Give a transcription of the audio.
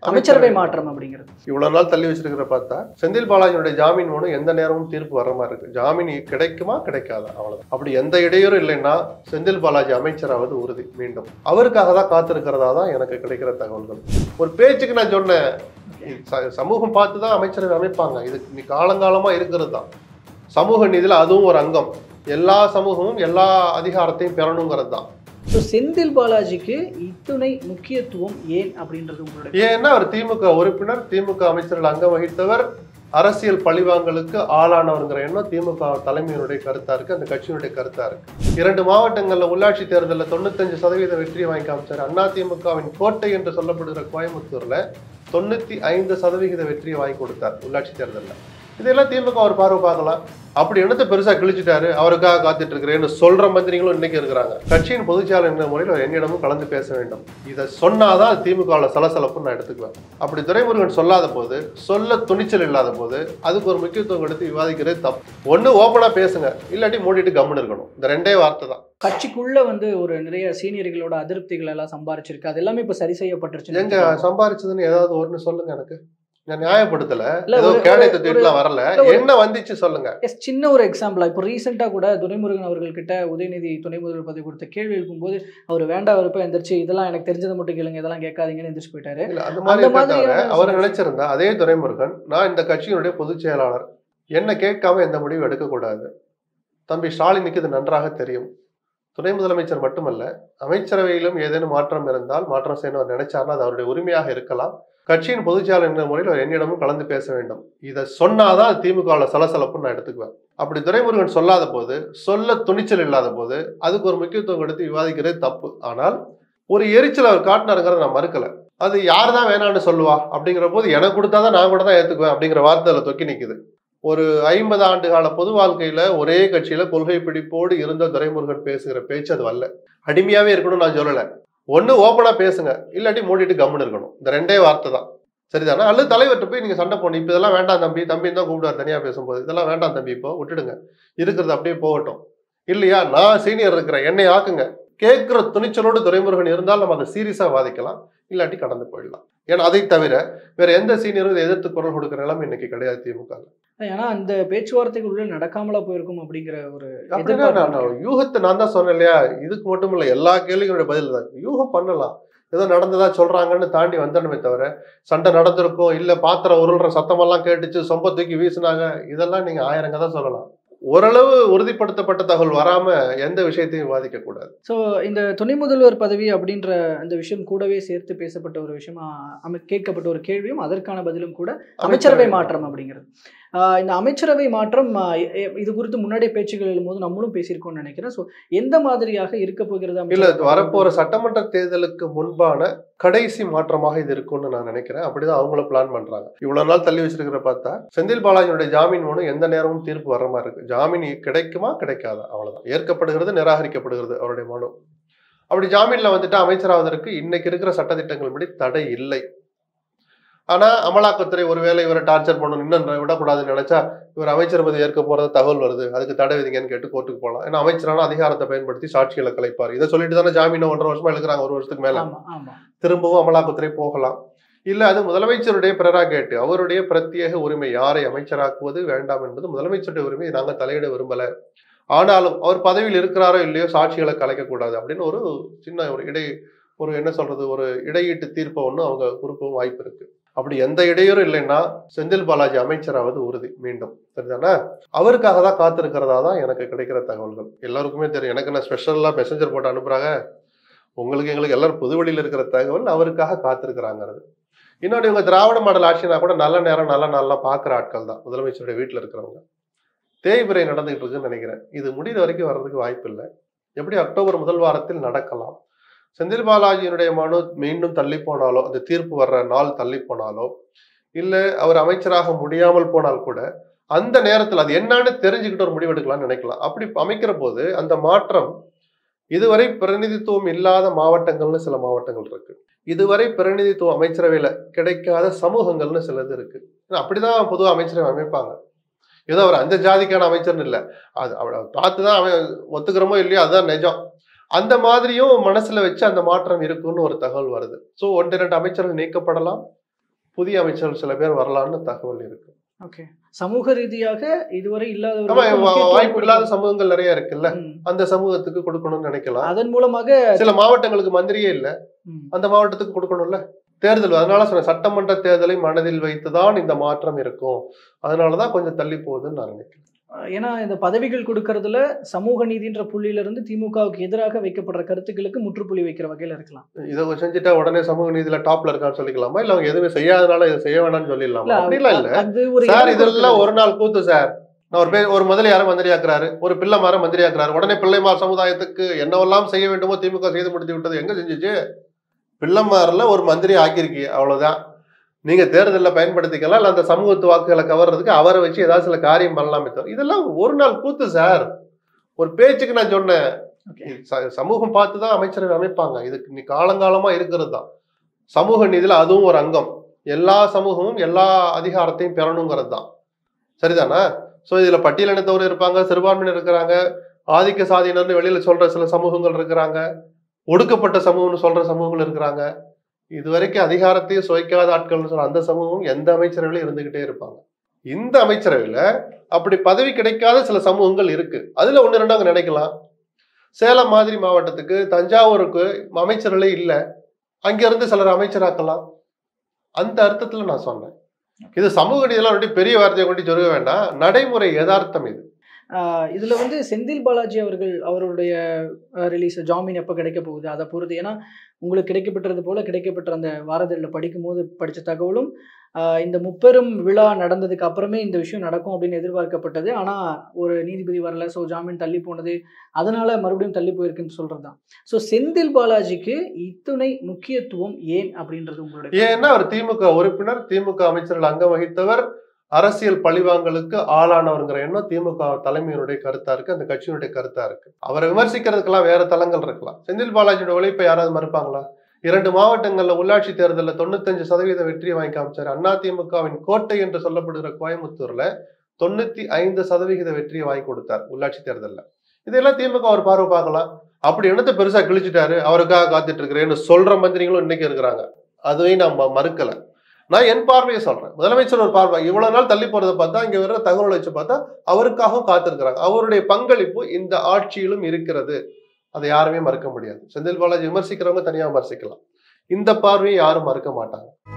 அமைச்சரவை மாற்றம் அப்படிங்கிறது இவ்வளவு நாள் தள்ளி வச்சிருக்கிற பார்த்தா செந்தில் பாலாஜியுடைய ஜாமீன் மனு எந்த நேரமும் தீர்ப்பு வர்ற மாதிரி இருக்கு. ஜாமீன் கிடைக்குமா கிடைக்காதா அவ்வளவுதான். அப்படி எந்த இடையூறும் இல்லைன்னா செந்தில் பாலாஜி அமைச்சராவது உறுதி. மீண்டும் அவருக்காக தான் காத்திருக்கிறதா தான் எனக்கு கிடைக்கிற தகவல்கள். ஒரு பேச்சுக்கு நான் சொன்னேன், சமூகம் பார்த்து தான் அமைச்சரவை அமைப்பாங்க. இது காலங்காலமா இருக்கிறது தான். சமூக நீதியில அதுவும் ஒரு அங்கம். எல்லா சமூகமும் எல்லா அதிகாரத்தையும் பெறணுங்கிறது தான். செந்தில் பாலாஜிக்கு இத்துணை முக்கியத்துவம் ஏன் அப்படின்றது உங்களுடைய? ஏன்னா அவர் திமுக உறுப்பினர், திமுக அமைச்சர்கள் அங்கம் வகித்தவர், அரசியல் பழிவாங்கலுக்கு ஆளானவர்ங்கிற எண்ணம் திமுக தலைமையினுடைய கருத்தா இருக்கு, அந்த கட்சியினுடைய கருத்தா இருக்கு. 2 மாவட்டங்கள்ல உள்ளாட்சி தேர்தலில் 95% வெற்றியை வாங்கி காமிச்சார். அதிமுகவின் கோட்டை என்று சொல்லப்படுகிற கோயம்புத்தூர்ல 95% வெற்றியை வாங்கி கொடுத்தார் உள்ளாட்சி தேர்தலில். இதெல்லாம் திமுக ஒரு பார்வை பார்க்கலாம். அப்படி என்னத்தை பெருசா கிழிச்சிட்டாரு, அவருக்காக காத்துட்டு இருக்கிறேன்னு சொல்ற மந்திரிகளும் இன்னைக்கு இருக்கிறாங்க. கட்சியின் பொதுச்செயலாளர் என்ற முறையில் என்னிடமும் கலந்து பேச வேண்டும். இதை சொன்னாதான் திமுகவில் சலசலப்புன்னு நான் எடுத்துக்குவேன். அப்படி துரைமுருகன் சொல்லாத போது, சொல்ல துணிச்சல் இல்லாத போது அதுக்கு ஒரு முக்கியத்துவம் எடுத்து விவாதிக்கிறது தப்பு. ஒண்ணு ஓப்பனா பேசுங்க, இல்லாட்டி மூடிட்டு கம்முன்னு இருக்கணும். இந்த 2 வார்த்தை தான். கட்சிக்குள்ள ஒரு நிறைய சீனியர்களோட அதிருப்திகள் எல்லாம் சம்பாரிச்சிருக்கு. அது எல்லாமே இப்ப சரி செய்யப்பட்டுருச்சு. எங்க சம்பாரிச்சதுன்னு ஏதாவது ஒண்ணு சொல்லுங்க. எனக்கு நான் நியாயப்படுத்தல, ஏதோ கேடை தட்டிட்டுலாம் வரல. என்ன வந்துச்சு சொல்லுங்க. சின்ன ஒரு எக்ஸாம்பிளா இப்போ ரீசெண்டா கூட துரைமுருகன் அவர்கள் கிட்ட உதயநிதி துணை முதல்வர் பதவி கொடுத்த கேள்வி எழுப்பும்போது அவர் வேண்டாம் வரப்ப எந்திரிச்சு இதெல்லாம் எனக்கு தெரிஞ்சதை மட்டும் கேளுங்க, இதெல்லாம் கேட்காதீங்கன்னு எந்திரிச்சு போயிட்டாரு. அந்த மாதிரி அவர் நினைச்சிருந்தா அதே துரைமுருகன், நான் இந்த கட்சியினுடைய பொதுச் செயலாளர், என்ன கேட்காம எந்த முடிவு எடுக்கக்கூடாது. தம்பி ஸ்டாலினுக்கு இது நன்றாக தெரியும். துணை முதலமைச்சர் மட்டுமல்ல, அமைச்சரவையிலும் ஏதேனும் மாற்றம் இருந்தால் மாற்றம் செய்யணும் நினைச்சாருன்னா அது அவருடைய உரிமையாக இருக்கலாம். கட்சியின் பொதுச்செயலாளர் என்ற முறையில் அவர் என்னிடமும் கலந்து பேச வேண்டும். இதை சொன்னாதான் திமுகவில் சலசலப்புன்னு நான் எடுத்துக்குவேன். அப்படி துரைமுருகன் சொல்லாத போது, சொல்ல துணிச்சல் இல்லாத போது அதுக்கு ஒரு முக்கியத்துவம் எடுத்து விவாதிக்கிறது தப்பு. ஆனால் ஒரு எரிச்சல் அவர் காட்டினாருங்கிறத நான் மறுக்கல. அது யார் தான் வேணான்னு சொல்லுவா அப்படிங்கிற போது எனக்கு கொடுத்தாதான் நான் கூட தான் ஏற்றுக்குவேன் அப்படிங்கிற வார்த்தை அதில் தொக்கி நிற்குது. ஒரு 50 ஆண்டு கால பொது வாழ்க்கையில ஒரே கட்சியில கொள்கை பிடிப்போடு இருந்த துரைமுருகன் பேசுகிற பேச்சு அது வரல. அடிமையாவே இருக்கணும்னு நான் சொல்லல. ஒண்ணு ஓப்பனா பேசுங்க, இல்லாட்டி மூடிட்டு கம்முன்னு இருக்கணும். இந்த 2 வார்த்தை தான். சரிதானே? அல்லது தலைவர்கிட்ட போய் நீங்க சண்டை போடணும். இப்ப இதெல்லாம் வேண்டாம் தம்பி, தம்பின்னு தான் கூப்பிடுவார் தனியா பேசும்போது. இதெல்லாம் வேண்டாம் தம்பி, இப்போ விட்டுடுங்க, இருக்கிறது அப்படியே போகட்டும். இல்லையா, நான் சீனியர் இருக்கிறேன், என்னை ஆக்குங்க, கேட்கிற துணிச்சலோடு துரைமுருகன் இருந்தால் நம்ம அதை சீரியஸா வாதிக்கலாம், இல்லாட்டி கடந்து போயிடலாம். ஏன்னா அதை தவிர வேற எந்த சீனியரும் எதிர்த்து குரல் கொடுக்கிற நிலைமை இன்னைக்கு கிடையாது திமுக. ஏன்னா அந்த பேச்சுவார்த்தைக்கு உள்ள நடக்காமலா போயிருக்கும் அப்படிங்கிற ஒரு யூகத்தை நான் தான் சொன்னேன் இல்லையா. இதுக்கு மட்டும் இல்ல, எல்லா கேள்விகளுடைய பதில் தான். யூகம் பண்ணலாம், ஏதோ நடந்ததா சொல்றாங்கன்னு தாண்டி வந்தனமே தவிர சண்டை நடந்திருக்கும், இல்ல பாத்திரம் உருள்ற சத்தமெல்லாம் கேட்டுச்சு, சொம்ப தூக்கி வீசினாங்க, இதெல்லாம் நீங்க 1000 கதை சொல்லலாம். ஓரளவு உறுதிப்படுத்தப்பட்ட தகவல் வராம எந்த விஷயத்தையும் விவாதிக்க கூடாது. ஸோ இந்த துணை முதல்வர் பதவி அப்படின்ற அந்த விஷயம் கூடவே சேர்த்து பேசப்பட்ட ஒரு விஷயமா கேட்கப்பட்ட ஒரு கேள்வியும் அதற்கான பதிலும் கூட அமைச்சரவை மாற்றம் அப்படிங்கிறது. இந்த அமைச்சரவை மாற்றம் இது குறித்து முன்னாடியே பேச்சுகள் எழும்போது நம்மளும் பேசியிருக்கோம்னு நினைக்கிறேன். ஸோ எந்த மாதிரியாக இருக்க போகிறது? இல்ல, வரப்போற சட்டமன்ற தேர்தலுக்கு முன்பான கடைசி மாற்றமாக இது இருக்கும்னு நான் நினைக்கிறேன். அப்படிதான் அவங்கள பிளான் பண்றாங்க. இவ்வளவு நாள் தள்ளி வச்சிருக்கிற பார்த்தா செந்தில் பாலாஜியுடைய ஜாமீன் மனு எந்த நேரமும் தீர்ப்பு வர்ற மாதிரி இருக்கு. ஜாமீன் கிடைக்குமா கிடைக்காதா அவ்வளவுதான். ஏற்கப்படுகிறது, நிராகரிக்கப்படுகிறது அவருடைய மனு. அப்படி ஜாமீன்ல வந்துட்டு அமைச்சராவதற்கு இன்னைக்கு இருக்கிற சட்டத்திட்டங்கள் படி தடை இல்லை. ஆனா அமலாக்கத்துறை ஒருவேளை இவரை டார்ச்சர் பண்ணணும், இன்னும் விடக்கூடாதுன்னு நினைச்சா இவர் அமைச்சர் பதவி ஏற்க போறது தகவல் வருது, அதுக்கு தடை விதிங்கன்னு கேட்டு கோர்ட்டுக்கு போகலாம். ஏன்னா அமைச்சரான அதிகாரத்தை பயன்படுத்தி சாட்சிகளை கலைப்பார். இதை சொல்லிட்டு தானே ஜாமீன் 1.5 வருஷமா எழுக்கிறாங்க, 1 வருஷத்துக்கு மேல. திரும்பவும் அமலாக்கத்துறை போகலாம். இல்ல, அது முதலமைச்சருடைய பிரராகேட்டு, அவருடைய பிரத்யேக உரிமை. யாரை அமைச்சராக்குவது வேண்டாம் என்பது முதலமைச்சருடைய உரிமை, நாங்க தலையிட விரும்பல. ஆனாலும் அவர் பதவியில் இருக்கிறாரோ இல்லையோ சாட்சிகளை கலைக்கக்கூடாது அப்படின்னு ஒரு சின்ன ஒரு என்ன சொல்றது, ஒரு இடையீட்டு தீர்ப்பை ஒண்ணு அவங்க கொடுக்கவும் வாய்ப்பு இருக்கு. அப்படி எந்த இடையூறும் இல்லைன்னா செந்தில் பாலாஜி அமைச்சராவது உறுதி. மீண்டும் சரிதானே? அவருக்காக தான் காத்திருக்கிறதா தான் எனக்கு கிடைக்கிற தகவல்கள். எல்லாருக்குமே தெரியும். எனக்கு நான் ஸ்பெஷலா மெசஞ்சர் போட்டு அனுப்புறாங்க, உங்களுக்கு எங்களுக்கு எல்லாரும் புதுவெளியில் இருக்கிற தகவல் அவருக்காக காத்திருக்கிறாங்கிறது. இன்னொன்று, இவங்க திராவிட மாடல் ஆட்சினா கூட நல்ல நேரம் நல்ல நாள்லாம் பார்க்குற ஆட்கள் தான் முதலமைச்சருடைய வீட்டில் இருக்கிறவங்க. தேய்பிரை நடந்துகிட்டு இருக்குன்னு நினைக்கிறேன். இது முடிந்த வரைக்கும் வர்றதுக்கு வாய்ப்பு இல்லை. எப்படி அக்டோபர் முதல் வாரத்தில் நடக்கலாம். செந்தில் பாலாஜியினுடைய மனு மீண்டும் தள்ளி போனாலோ, அந்த தீர்ப்பு வர்ற நாள் தள்ளி போனாலோ, இல்ல அவர் அமைச்சராக முடியாமல் போனால் கூட அந்த நேரத்தில் அது என்னன்னு தெரிஞ்சுக்கிட்டு ஒரு முடிவெடுக்கலாம்னு நினைக்கலாம். அப்படி அமைக்கிற போது அந்த மாற்றம், இதுவரை பிரதிநிதித்துவம் இல்லாத மாவட்டங்கள்னு சில மாவட்டங்கள் இருக்கு, இதுவரை பிரதிநிதித்துவம் அமைச்சரவையில கிடைக்காத சமூகங்கள்னு சிலது இருக்கு. அப்படிதான் பொதுவாக அமைச்சரவை அமைப்பாங்க. ஏதோ அவர் அந்த ஜாதிக்கான அமைச்சர்னு இல்லை, அது பார்த்துதான் அவன் ஒத்துக்கிறோமோ இல்லையோ அதுதான் நிஜம். அந்த மாதிரியும் மனசுல வச்சு அந்த மாற்றம் இருக்குன்னு ஒரு தகவல் வருது. ஸோ 1-2 அமைச்சர்கள் நீக்கப்படலாம், புதிய அமைச்சர்கள் சில பேர் வரலான்னு தகவல் இருக்கு. ஓகே. சமூக ரீதியாக இதுவரை இல்லாத ஆமா, ஒரு வாய்ப்பு இல்லாத சமூகங்கள் நிறைய இருக்குல்ல, அந்த சமூகத்துக்கு கொடுக்கணும்னு நினைக்கலாம். அதன் மூலமாக சில மாவட்டங்களுக்கு மந்திரியே இல்ல, அந்த மாவட்டத்துக்கு கொடுக்கணும்ல. தேர்தல், அதனால சொன்ன சட்டமன்ற தேர்தலை மனதில் வைத்துதான் இந்த மாற்றம் இருக்கும். அதனாலதான் கொஞ்சம் தள்ளி போகுதுன்னு நான் நினைக்கிறேன். ஏன்னா இந்த பதவிகள் கொடுக்கறதுல சமூக நீதின்ற புள்ளியில இருந்து திமுகவுக்கு எதிராக வைக்கப்படுற கருத்துக்களுக்கு முற்றுப்புள்ளி வைக்கிற வகையில இருக்கலாம். இதை செஞ்சுட்டா உடனே சமூக நீதியில டாப்ல இருக்கான்னு சொல்லிக்கலாமா, இல்ல அவங்க எதுவுமே செய்யாதனால இதை செய்ய வேணாம்னு சொல்லிடலாமா? அப்படிலாம் இல்ல சார், இதெல்லாம் ஒரு நாள் கூத்து சார். நான் ஒரு முதலியார மந்திரியாக்குறாரு, ஒரு பிள்ளைமார மந்திரியாக்குறாரு, உடனே பிள்ளைமார் சமுதாயத்துக்கு என்னவெல்லாம் செய்ய வேண்டுமோ திமுக செய்து முடித்து விட்டது. எங்க செஞ்சுச்சு? பிள்ளைமாரில் ஒரு மந்திரி ஆக்கியிருக்கீங்க, அவ்வளவுதான். நீங்க தேர்தலில் பயன்படுத்திக்கலாம், இல்ல அந்த சமூகத்து வாக்குகளை கவர்றதுக்கு அவரை வச்சு ஏதாவது சில காரியம் பண்ணலாமே தவிர இதெல்லாம் ஒரு நாள் கூத்து சார். ஒரு பேச்சுக்கு நான் சொன்னேன், சமூகம் பார்த்துதான் அமைச்சரவை அமைப்பாங்க. இதுக்கு நீ காலங்காலமா இருக்கிறது தான் சமூக நீதியில அதுவும் ஒரு அங்கம். எல்லா சமூகமும் எல்லா அதிகாரத்தையும் பெறணுங்கிறது தான், சரிதானா? ஸோ இதுல பட்டியலினத்தவர் இருப்பாங்க, சிறுபான்மையினர் இருக்கிறாங்க, ஆதிக்க சாதியினர்னு வெளியில சொல்ற சில சமூகங்கள் இருக்கிறாங்க, ஒடுக்கப்பட்ட சமூகம்னு சொல்ற சமூகங்கள் இருக்கிறாங்க. இதுவரைக்கும் அதிகாரத்தையும் சுவைக்காத ஆட்கள்னு சொல்ற அந்த சமூகம் எந்த அமைச்சரவையிலும் இருந்துகிட்டே இருப்பாங்க. இந்த அமைச்சரவையில அப்படி பதவி கிடைக்காத சில சமூகங்கள் இருக்கு. அதுல ஒண்ணு ரெண்டு அங்க நினைக்கலாம். சேலம் மாதிரி மாவட்டத்துக்கு, தஞ்சாவூருக்கு அமைச்சர்களே இல்ல, அங்க இருந்து சிலர் அமைச்சராக்கலாம். அந்த அர்த்தத்துல நான் சொன்னேன். இது சமூக நீதியெல்லாம் பெரிய வார்த்தையை கொண்டு சொல்ல வேண்டாம், நடைமுறை யதார்த்தம் இது. இதுல வந்து செந்தில் பாலாஜி அவர்கள் அவருடைய ரிலீஸ் ஜாமீன் எப்போ கிடைக்க போகுது அதை பொறுத்து. ஏன்னா உங்களுக்கு கிடைக்கப்பட்டது போல கிடைக்கப்பட்ட அந்த வாரதழில் படிக்கும் போது படித்த தகவலும் இந்த முப்பெரும் விழா நடந்ததுக்கு அப்புறமே இந்த விஷயம் நடக்கும் அப்படின்னு எதிர்பார்க்கப்பட்டது. ஆனால் ஒரு நீதிபதி வரல, ஸோ ஜாமீன் தள்ளி போனது, அதனால மறுபடியும் தள்ளி போயிருக்குன்னு சொல்றது தான். ஸோ செந்தில் பாலாஜிக்கு இத்துணை முக்கியத்துவம் ஏன் அப்படின்றது உங்களுடைய? ஏன்னா அவர் திமுக உறுப்பினர், திமுக அமைச்சர்கள் அங்கம் வகித்தவர், அரசியல் பழிவாங்கலுக்கு ஆளானவருங்கிற எண்ணம் திமுக தலைமையினுடைய கருத்தா இருக்கு, அந்த கட்சியினுடைய கருத்தா இருக்கு. அவரை விமர்சிக்கிறதுக்கெல்லாம் வேற தளங்கள் இருக்கலாம். செந்தில் பாலாஜியோட உழைப்பை யாராவது மறுப்பாங்களா? 2 மாவட்டங்கள்ல உள்ளாட்சி தேர்தலில் 95% வெற்றியை வாங்கி காமிச்சாரு. அதிமுகவின் கோட்டை என்று சொல்லப்படுகிற கோயம்புத்தூர்ல 95% வெற்றியை வாங்கி கொடுத்தார் உள்ளாட்சி தேர்தலில். இதெல்லாம் திமுக ஒரு பார்வை பார்க்கலாம். அப்படி என்னத்தை பெருசா கிழிச்சிட்டாரு, அவருக்காக காத்துட்டு இருக்கிறேன்னு சொல்ற மந்திரிகளும் இன்னைக்கு இருக்கிறாங்க. அதுவே நான் மறுக்கல. நான் என் பார்வையை சொல்றேன். முதலமைச்சர் ஒரு பார்வை, இவ்வளவு நாள் தள்ளி போறதை பார்த்தா, இங்க வர்ற தகவலை வச்சு பார்த்தா அவருக்காகவும் காத்திருக்கிறாங்க. அவருடைய பங்களிப்பு இந்த ஆட்சியிலும் இருக்கிறது, அதை யாருமே மறுக்க முடியாது. செந்தில் பாலாஜி விமர்சிக்கிறவங்க தனியா விமர்சிக்கலாம், இந்த பார்வையை யாரும் மறுக்க மாட்டாங்க.